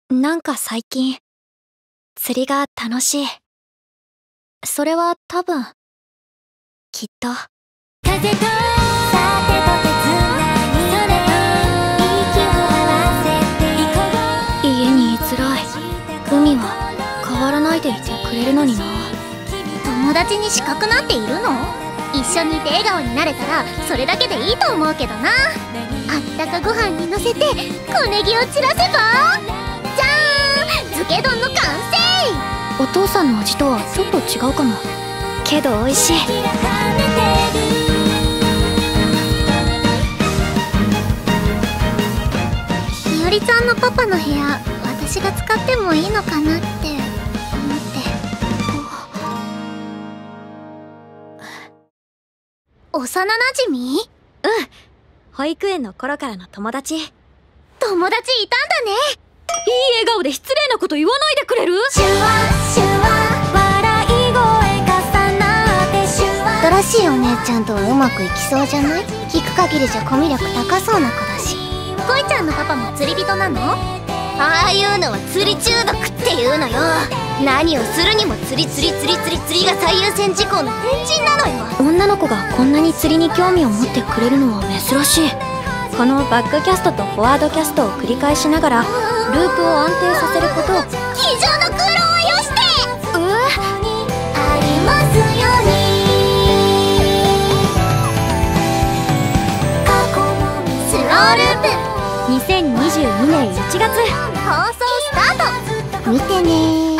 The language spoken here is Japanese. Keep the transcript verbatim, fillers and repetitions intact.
なんか最近釣りが楽しい。それは多分きっと風とさてとてつなぎそれと息を合わせていこう。家に居づらい。海は変わらないでいてくれるのにな。 友達に資格なんているの？一緒にいて笑顔になれたらそれだけでいいと思うけどな。あったかご飯にのせて小ネギを散らせば、じゃーん、漬け丼の完成。 お父さんの味とはちょっと違うかも。けど美味しい。 ひよりちゃんのパパの部屋、私が使ってもいいのかなって思って。幼なじみ？ うん。保育園の頃からの友達。 友達いたんだね。 いい笑顔で失礼なこと言わないでくれる？ シュワシュワ笑い声重なってシュワ。新しいお姉ちゃんとはうまくいきそうじゃない？聞く限りじゃコミュ力高そうな子だし。恋ちゃんのパパも釣り人なの？ああいうのは釣り中毒っていうのよ。何をするにも釣り釣り釣り釣り釣りが最優先事項の変人なのよ。 女の子がこんなに釣りに興味を持ってくれるのは珍しい。このバックキャストとフォワードキャストを繰り返しながらループを安定させることを。 机上の空論をよして。 うーありますように。過去のスローループにせんにじゅうにねんいちがつ放送スタート。見てねー。